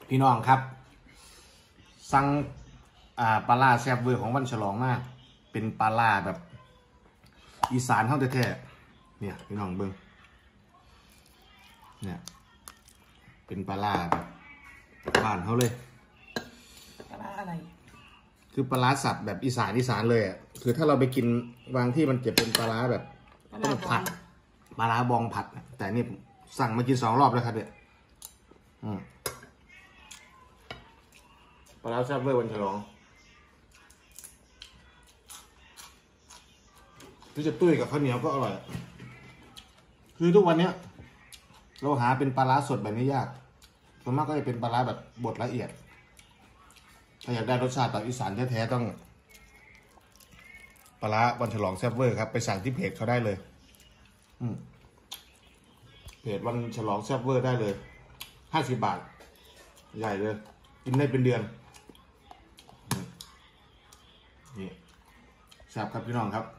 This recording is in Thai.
พี่น้องครับสั่งปลาล่าแซ่บเวอร์ของวันฉลองมากเป็นปลาล่าแบบอีสานเท่าแท้ๆเนี่ยพี่น้องเบิ้งเนี่ยเป็นปลาล่าแบบบ้านเขาเลยปลาล่าอะไรคือปลาล่าสับแบบอีสานเลยอ่ะคือถ้าเราไปกินบางที่มันจะเป็นปลาล่าแบบต้องผัดปลาล่าบองผัดแต่นี่สั่งมากิน2 รอบแล้วครับเนี่ยปลาล่าแซ่บเวอร์วันฉลองที่จะตุ้ยกับข้าวเหนียวก็อร่อยคือทุกวันเนี้ยเราหาเป็นปลาล่าสดแบบนี้ยากส่วนมากก็จะเป็นปลาล่าแบบบดละเอียดถ้าอยากได้รสชาติแบบอีสานแท้ๆต้องปลาล่าวันฉลองแซ่บเวอร์ครับไปสั่งที่เพจเขาได้เลยเพจวันฉลองแซ่บเวอร์ได้เลย50 บาทใหญ่เลยกินได้เป็นเดือนนี่แซ่บครับพี่น้องครับ